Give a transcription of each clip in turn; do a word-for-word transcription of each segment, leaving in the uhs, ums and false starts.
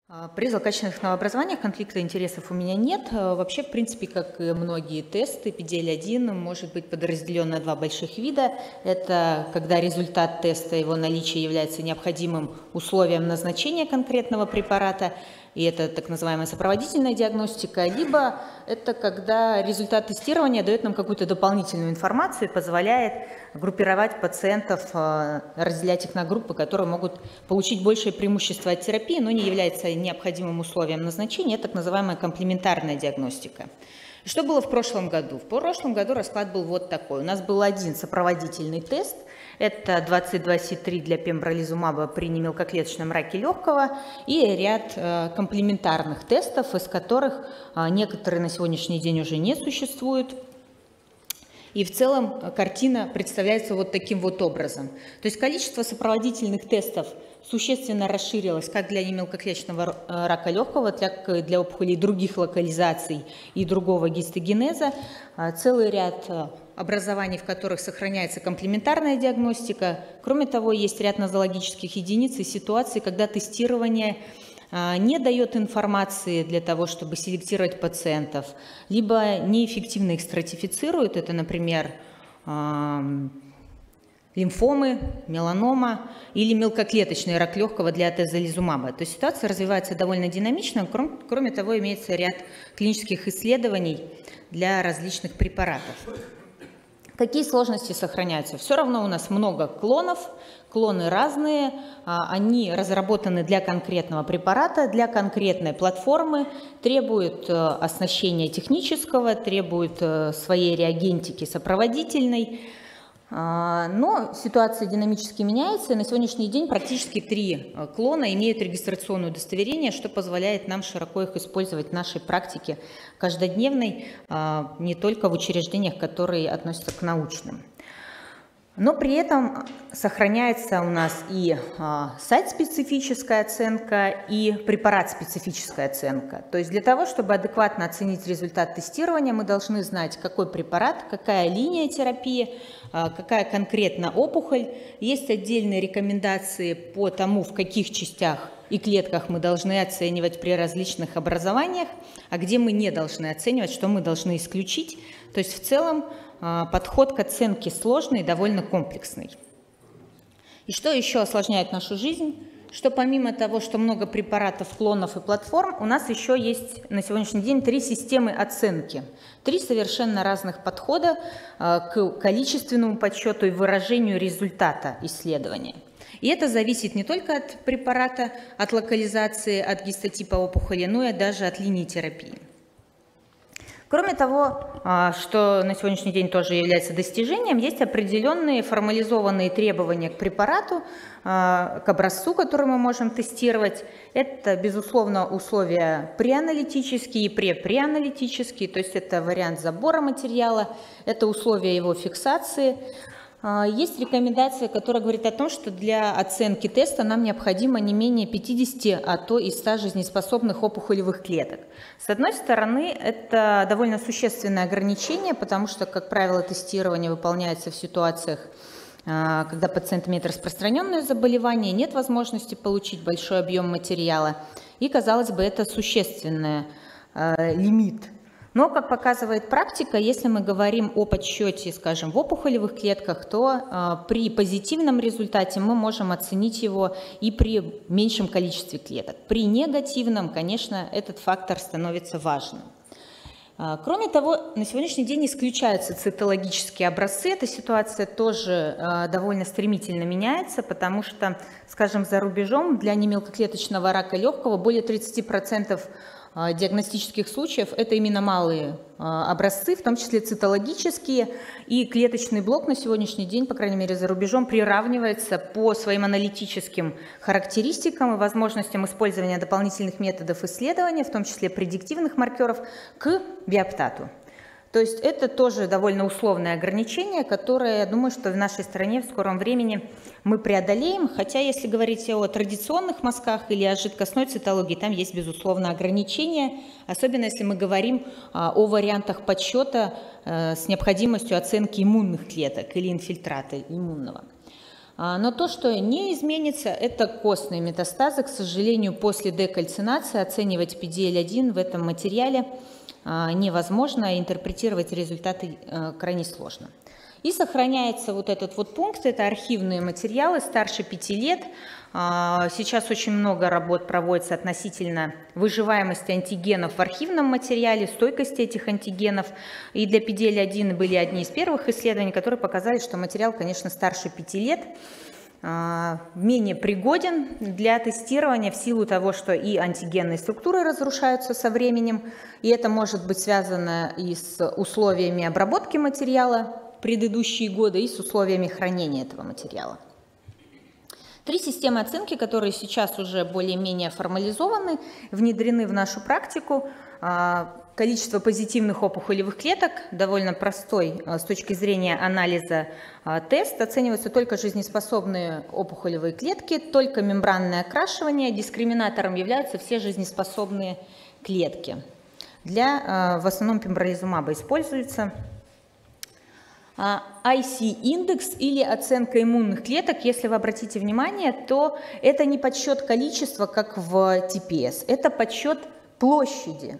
При злокачественных новообразованиях конфликта интересов у меня нет. Вообще, в принципе, как и многие тесты, пи ди эль один может быть подразделен на два больших вида. Это когда результат теста, его наличие является необходимым условием назначения конкретного препарата, и это так называемая сопроводительная диагностика, либо это когда результат тестирования дает нам какую-то дополнительную информацию и позволяет группировать пациентов, разделять их на группы, которые могут получить большее преимущество от терапии, но не является необходимым условием назначения. Это так называемая комплементарная диагностика. Что было в прошлом году? В прошлом году расклад был вот такой. У нас был один сопроводительный тест. Это двадцать два си три для пембролизумаба при немелкоклеточном раке легкого и ряд э, комплементарных тестов, из которых э, некоторые на сегодняшний день уже не существуют. И в целом картина представляется вот таким вот образом. То есть количество сопроводительных тестов существенно расширилось как для немелкоклеточного рака легкого, так и для опухолей других локализаций и другого гистогенеза. Целый ряд образований, в которых сохраняется комплементарная диагностика. Кроме того, есть ряд нозологических единиц и ситуаций, когда тестирование не дает информации для того, чтобы селектировать пациентов, либо неэффективно их стратифицирует. Это, например, лимфомы, меланома или мелкоклеточный рак легкого для атезолизумаба. То есть ситуация развивается довольно динамично. Кроме, кроме того, имеется ряд клинических исследований для различных препаратов. Какие сложности сохраняются? Все равно у нас много клонов, клоны разные, они разработаны для конкретного препарата, для конкретной платформы, требуют оснащения технического, требуют своей реагентики сопроводительной. Но ситуация динамически меняется, и на сегодняшний день практически три клона имеют регистрационное удостоверение, что позволяет нам широко их использовать в нашей практике каждодневной, не только в учреждениях, которые относятся к научным. Но при этом сохраняется у нас и сайт-специфическая оценка, и препарат-специфическая оценка. То есть для того, чтобы адекватно оценить результат тестирования, мы должны знать, какой препарат, какая линия терапии, какая конкретно опухоль. Есть отдельные рекомендации по тому, в каких частях и клетках мы должны оценивать при различных образованиях, а где мы не должны оценивать, что мы должны исключить. То есть в целом подход к оценке сложный и довольно комплексный. И что еще осложняет нашу жизнь? Что помимо того, что много препаратов, клонов и платформ, у нас еще есть на сегодняшний день три системы оценки. Три совершенно разных подхода к количественному подсчету и выражению результата исследования. И это зависит не только от препарата, от локализации, от гистотипа опухоли, но и даже от линии терапии. Кроме того, что на сегодняшний день тоже является достижением, есть определенные формализованные требования к препарату, к образцу, который мы можем тестировать. Это, безусловно, условия преаналитические и препреаналитические, то есть это вариант забора материала, это условия его фиксации. Есть рекомендация, которая говорит о том, что для оценки теста нам необходимо не менее пятидесяти, а то и ста жизнеспособных опухолевых клеток. С одной стороны, это довольно существенное ограничение, потому что, как правило, тестирование выполняется в ситуациях, когда пациент имеет распространенное заболевание, нет возможности получить большой объем материала. И, казалось бы, это существенный лимит. Но, как показывает практика, если мы говорим о подсчете, скажем, в опухолевых клетках, то э, при позитивном результате мы можем оценить его и при меньшем количестве клеток. При негативном, конечно, этот фактор становится важным. Э, кроме того, на сегодняшний день исключаются цитологические образцы. Эта ситуация тоже э, довольно стремительно меняется, потому что, скажем, за рубежом для немелкоклеточного рака легкого более тридцати процентов диагностических случаев это именно малые образцы, в том числе цитологические, и клеточный блок на сегодняшний день, по крайней мере за рубежом, приравнивается по своим аналитическим характеристикам и возможностям использования дополнительных методов исследования, в том числе предиктивных маркеров, к биоптату. То есть это тоже довольно условное ограничение, которое, я думаю, что в нашей стране в скором времени мы преодолеем. Хотя, если говорить о традиционных мазках или о жидкостной цитологии, там есть, безусловно, ограничения, особенно если мы говорим о вариантах подсчета с необходимостью оценки иммунных клеток или инфильтрата иммунного. Но то, что не изменится, это костные метастазы. К сожалению, после декальцинации оценивать пи ди эл один в этом материале невозможно, интерпретировать результаты крайне сложно. И сохраняется вот этот вот пункт, это архивные материалы старше пяти лет. Сейчас очень много работ проводится относительно выживаемости антигенов в архивном материале, стойкости этих антигенов. И для пи ди эл один были одни из первых исследований, которые показали, что материал, конечно, старше пяти лет, менее пригоден для тестирования в силу того, что и антигенные структуры разрушаются со временем, и это может быть связано и с условиями обработки материала в предыдущие годы, и с условиями хранения этого материала. Три системы оценки, которые сейчас уже более-менее формализованы, внедрены в нашу практику. Количество позитивных опухолевых клеток, довольно простой с точки зрения анализа тест, оцениваются только жизнеспособные опухолевые клетки, только мембранное окрашивание, дискриминатором являются все жизнеспособные клетки. Для, в основном, пембролизумаба используется. ай си-индекс или оценка иммунных клеток, если вы обратите внимание, то это не подсчет количества, как в ти пи эс, это подсчет площади.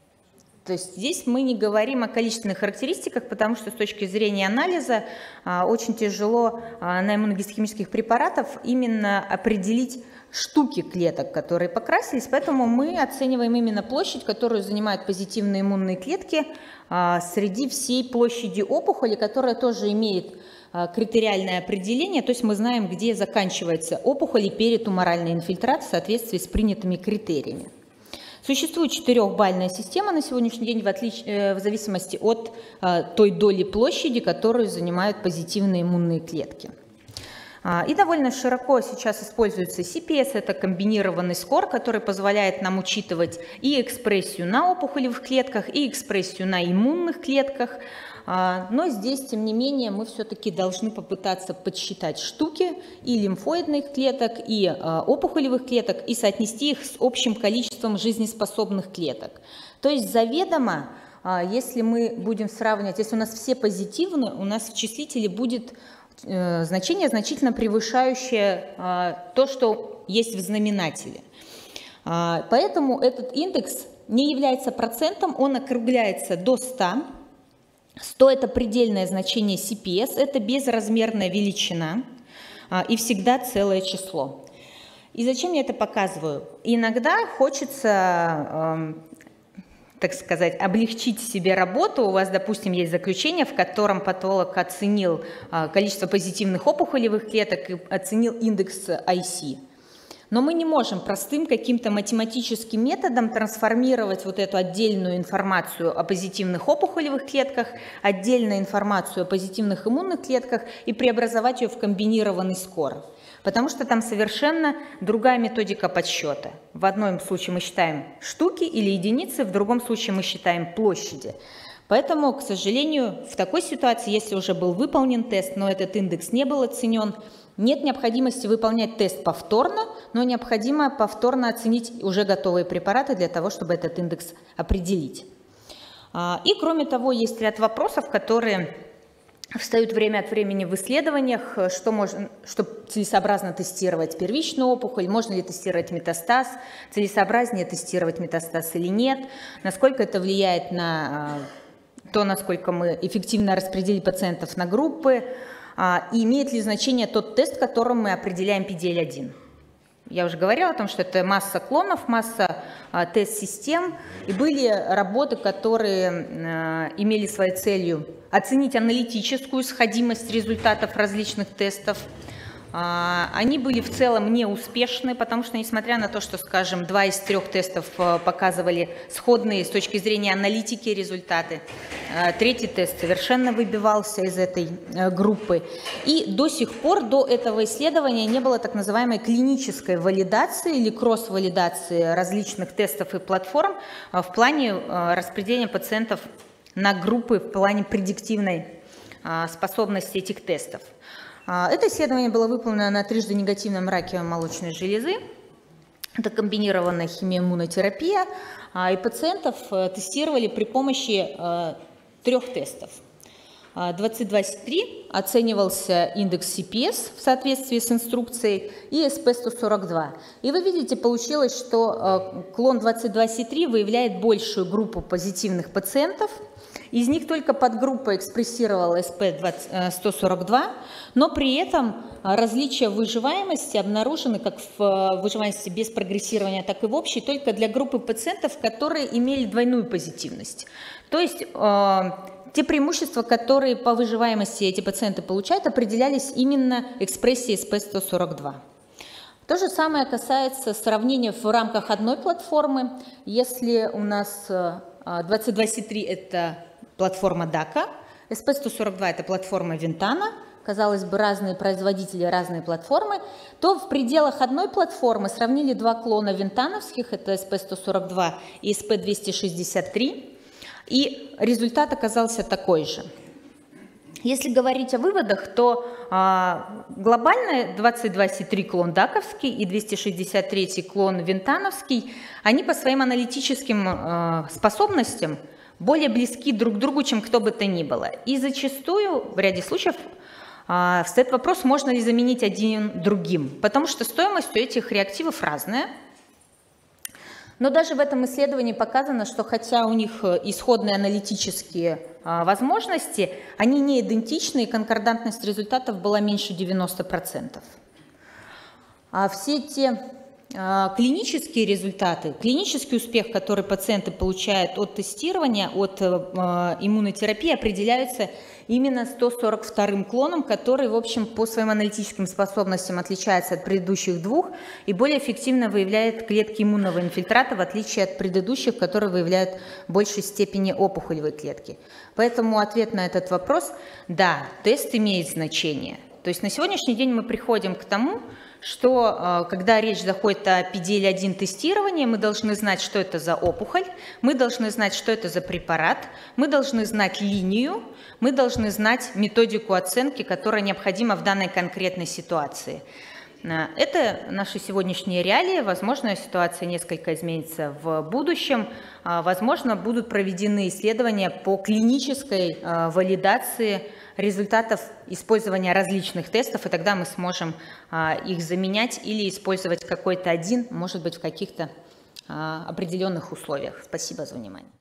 То есть здесь мы не говорим о количественных характеристиках, потому что с точки зрения анализа а, очень тяжело а, на иммуногистохимических препаратах именно определить штуки клеток, которые покрасились, поэтому мы оцениваем именно площадь, которую занимают позитивные иммунные клетки а, среди всей площади опухоли, которая тоже имеет а, критериальное определение, то есть мы знаем, где заканчивается опухоль и перитуморальная инфильтрат в соответствии с принятыми критериями. Существует четырехбальная система на сегодняшний день в, отлич... в зависимости от а, той доли площади, которую занимают позитивные иммунные клетки. А, и довольно широко сейчас используется си пи эс, это комбинированный скор, который позволяет нам учитывать и экспрессию на опухолевых клетках, и экспрессию на иммунных клетках. Но здесь, тем не менее, мы все-таки должны попытаться подсчитать штуки и лимфоидных клеток, и опухолевых клеток, и соотнести их с общим количеством жизнеспособных клеток. То есть заведомо, если мы будем сравнивать, если у нас все позитивны, у нас в числителе будет значение, значительно превышающее то, что есть в знаменателе. Поэтому этот индекс не является процентом, он округляется до ста. сто – это предельное значение си пи эс, это безразмерная величина и всегда целое число. И зачем я это показываю? Иногда хочется, так сказать, облегчить себе работу. У вас, допустим, есть заключение, в котором патолог оценил количество позитивных опухолевых клеток и оценил индекс ай си. Но мы не можем простым каким-то математическим методом трансформировать вот эту отдельную информацию о позитивных опухолевых клетках, отдельную информацию о позитивных иммунных клетках и преобразовать ее в комбинированный скор. Потому что там совершенно другая методика подсчета. В одном случае мы считаем штуки или единицы, в другом случае мы считаем площади. Поэтому, к сожалению, в такой ситуации, если уже был выполнен тест, но этот индекс не был оценен, нет необходимости выполнять тест повторно, но необходимо повторно оценить уже готовые препараты для того, чтобы этот индекс определить. И кроме того, есть ряд вопросов, которые встают время от времени в исследованиях, что, можно, что целесообразно тестировать первичную опухоль, можно ли тестировать метастаз, целесообразнее тестировать метастаз или нет, насколько это влияет на то, насколько мы эффективно распределили пациентов на группы, и имеет ли значение тот тест, которым мы определяем пи ди эл один. Я уже говорила о том, что это масса клонов, масса а, тест-систем, и были работы, которые а, имели своей целью оценить аналитическую сходимость результатов различных тестов. А, они были в целом неуспешны, потому что, несмотря на то, что, скажем, два из трех тестов а, показывали сходные с точки зрения аналитики результаты, а, третий тест совершенно выбивался из этой а, группы. И до сих пор, до этого исследования, не было так называемой клинической валидации или кросс-валидации различных тестов и платформ а, в плане а, распределения пациентов на группы, в плане предиктивной а, способности этих тестов. Это исследование было выполнено на трижды негативном раке молочной железы. Это комбинированная химиоиммунотерапия. И пациентов тестировали при помощи трех тестов. двадцать двадцать три оценивался индекс си пи эс в соответствии с инструкцией и эс пэ сто сорок два. И вы видите, получилось, что клон двадцать двадцать три выявляет большую группу позитивных пациентов. Из них только подгруппа экспрессировала эс пэ сто сорок два, но при этом различия в выживаемости обнаружены как в выживаемости без прогрессирования, так и в общей, только для группы пациентов, которые имели двойную позитивность. То есть те преимущества, которые по выживаемости эти пациенты получают, определялись именно экспрессией эс пэ сто сорок два. То же самое касается сравнения в рамках одной платформы. Если у нас двадцать двадцать три – это платформа дака, эс пэ сто сорок два – это платформа Ventana, казалось бы, разные производители, разные платформы, то в пределах одной платформы сравнили два клона винтановских, это эс пэ сто сорок два и эс пэ двести шестьдесят три, и результат оказался такой же. Если говорить о выводах, то а, глобально двадцать двадцать три клон даковский и двести шестьдесят три клон винтановский, они по своим аналитическим а, способностям более близки друг к другу, чем кто бы то ни было. И зачастую, в ряде случаев, а, встает вопрос, можно ли заменить один другим, потому что стоимость у этих реактивов разная. Но даже в этом исследовании показано, что хотя у них исходные аналитические а, возможности, они не идентичны, и конкордантность результатов была меньше девяноста процентов. А все те а, клинические результаты, клинический успех, который пациенты получают от тестирования, от а, иммунотерапии, определяются именно сто сорок вторым клоном, который, в общем, по своим аналитическим способностям отличается от предыдущих двух и более эффективно выявляет клетки иммунного инфильтрата, в отличие от предыдущих, которые выявляют в большей степени опухолевые клетки. Поэтому ответ на этот вопрос – да, тест имеет значение. То есть на сегодняшний день мы приходим к тому, что когда речь заходит о пи ди эл один тестировании, мы должны знать, что это за опухоль, мы должны знать, что это за препарат, мы должны знать линию, мы должны знать методику оценки, которая необходима в данной конкретной ситуации. Это наши сегодняшние реалии. Возможно, ситуация несколько изменится в будущем. Возможно, будут проведены исследования по клинической валидации результатов использования различных тестов, и тогда мы сможем их заменять или использовать какой-то один, может быть, в каких-то определенных условиях. Спасибо за внимание.